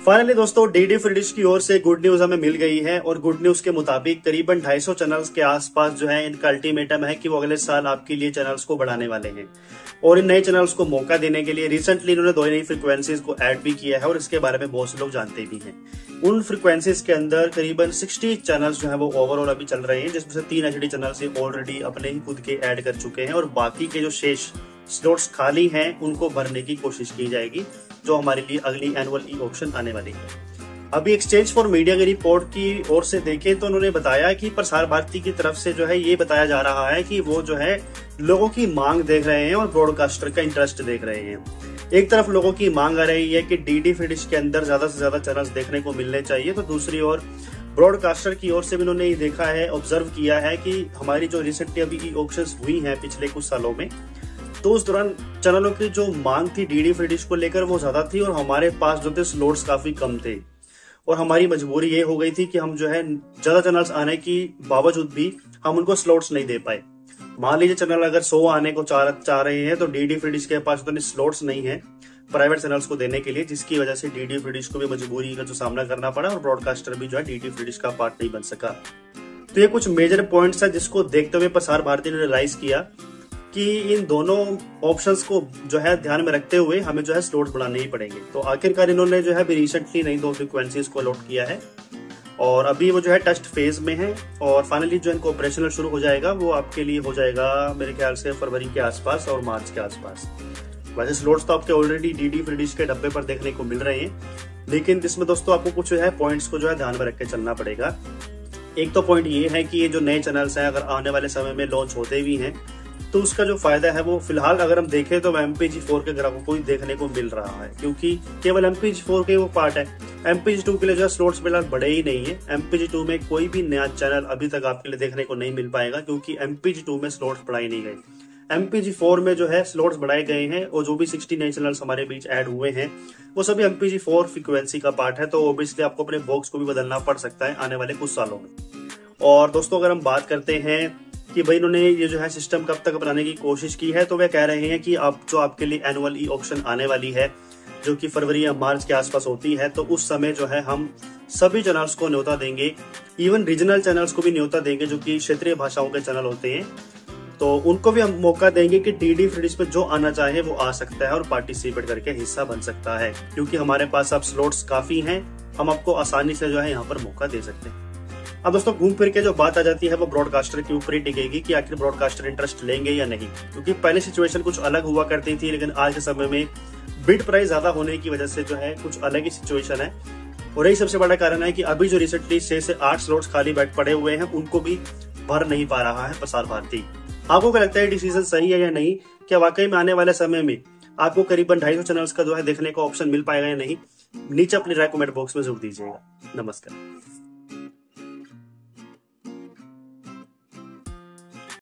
Finally दोस्तों DD free dish की ओर से गुड न्यूज हमें मिल गई है और गुड न्यूज के मुताबिक करीबन 250 चैनल्स के आसपास जो है इनका अल्टीमेटम है कि वो अगले साल आपके लिए चैनल्स को बढ़ाने वाले हैं। और इन नए चैनल्स को मौका देने के लिए रिसेंटली इन्होंने 2 नई फ्रीक्वेंसीज को ऐड भी किया है और इसके बारे में बहुत से लोग जानते भी हैं। उन फ्रीक्वेंसीज के अंदर करीबन 60 चैनल्स जो है वो ओवरऑल अभी चल रहे हैं, जिसमें से 3 एचडी चैनल्स ऑलरेडी अपने ही खुद के ऐड कर चुके हैं और बाकी के जो शेष स्लॉट्स खाली हैं उनको भरने की कोशिश की जाएगी, जो हमारे लिए अगली एनुअल ई ऑप्शन आने वाली है। अभी एक्सचेंज फॉर मीडिया की रिपोर्ट की ओर से देखें तो उन्होंने बताया कि प्रसार भारती की तरफ से जो है ये बताया जा रहा है कि वो जो है लोगों की मांग देख रहे हैं और ब्रॉडकास्टर का इंटरेस्ट देख रहे हैं। एक तरफ लोगों की मांग आ रही है कि डीडी फ्री डिश के अंदर ज्यादा से ज्यादा चैनल्स देखने को मिलने चाहिए, तो दूसरी ओर ब्रॉडकास्टर की ओर से भी उन्होंने ये देखा है, ऑब्जर्व किया है कि हमारी जो रिसेंटली अभी ई ऑप्शंस हुई हैं पिछले कुछ सालों में, तो उस दौरान चैनलों की जो मांग थी डीडी फ्री डिश को लेकर वो ज्यादा थी और हमारे पास जो थे स्लॉट्स काफी कम थे और हमारी मजबूरी ये हो गई थी कि हम जो है ज्यादा चैनल्स आने की बावजूद भी हम उनको स्लॉट्स नहीं दे पाए। मान लीजिए चैनल अगर 100 आने को चाह रहे हैं तो डीडी फ्री डिश के पास उतने स्लॉट्स नहीं है प्राइवेट चैनल्स को देने के लिए, जिसकी वजह से डीडी फ्री डिश को भी मजबूरी का जो सामना करना पड़ा और ब्रॉडकास्टर भी जो है डीडी फ्री डिश का पार्ट नहीं बन सका। तो ये कुछ मेजर पॉइंट्स है जिसको देखते हुए प्रसार भारती ने रियलाइज किया कि इन दोनों ऑप्शंस को जो है ध्यान में रखते हुए हमें जो है स्लॉट्स बढ़ाने ही पड़ेंगे। तो आखिरकार इन्होंने जो है अभी रिसेंटली नई 2 फ्रीक्वेंसीज को अलॉट किया है और अभी वो जो है टेस्ट फेज में है और फाइनली जो इनको ऑपरेशनल शुरू हो जाएगा वो आपके लिए हो जाएगा मेरे ख्याल से फरवरी के आसपास और मार्च के आसपास। वैसे स्लॉट्स तो आपके ऑलरेडी डीडी फ्री डिश के डब्बे पर देखने को मिल रहे हैं, लेकिन इसमें दोस्तों आपको कुछ जो है पॉइंट्स को जो है ध्यान में रख के चलना पड़ेगा। एक तो पॉइंट ये है कि ये जो नए चैनल्स हैं अगर आने वाले समय में लॉन्च होते भी हैं तो उसका जो फायदा है वो फिलहाल अगर हम देखें तो MPG4 के ग्राहकों को ही देखने को मिल रहा है, क्योंकि केवल MPG4 के वो पार्ट है। MPG2 के लिए जो स्लॉट्स फिलहाल बड़े ही नहीं है। MPG2 में कोई भी नया चैनल अभी तक आपके लिए देखने को नहीं मिल पाएगा क्योंकि MPG2 में स्लॉट्स बढ़ाए नहीं गए। MPG4 में जो है स्लॉट्स बढ़ाए गए हैं और जो भी 60 नए चैनल्स हमारे बीच ऐड हुए हैं वो सभी MPG4 फ्रीक्वेंसी का पार्ट है, तो ऑब्वियसली आपको अपने बॉक्स को भी बदलना पड़ सकता है आने वाले कुछ सालों में। और दोस्तों अगर हम बात करते हैं कि भाई इन्होंने ये जो है सिस्टम कब तक अपनाने की कोशिश की है, तो वे कह रहे हैं कि अब जो आपके लिए एनुअल ई ऑप्शन आने वाली है जो कि फरवरी या मार्च के आसपास होती है, तो उस समय जो है हम सभी चैनल्स को न्योता देंगे, इवन रीजनल चैनल्स को भी न्योता देंगे जो कि क्षेत्रीय भाषाओं के चैनल होते हैं, तो उनको भी हम मौका देंगे कि डीडी फ्री डिश पे जो आना चाहे वो आ सकता है और पार्टिसिपेट करके हिस्सा बन सकता है, क्योंकि हमारे पास अब स्लॉट्स काफी हैं, हम आपको आसानी से जो है यहाँ पर मौका दे सकते हैं। अब दोस्तों घूम फिर के जो बात आ जाती है वो ब्रॉडकास्टर के ऊपर ही टिकेगी कि आखिर ब्रॉडकास्टर इंटरेस्ट लेंगे या नहीं, क्योंकि पहले सिचुएशन कुछ अलग हुआ करती थी, लेकिन आज के समय में बिड प्राइस ज्यादा होने की वजह से जो है कुछ अलग ही सिचुएशन है। और यही सबसे बड़ा कारण है कि अभी जो रिसेंटली 6 से 8 स्लॉट्स खाली बैठ पड़े हुए हैं उनको भी भर नहीं पा रहा है प्रसार भारती। आपको क्या लगता है डिसीजन सही है या नहीं? क्या वाकई में आने वाले समय में आपको करीबन 250 चैनल्स का जो है देखने का ऑप्शन मिल पाएगा या नहीं? नीचे अपनी राय कमेंट बॉक्स में जरूर दीजिएगा। नमस्कार।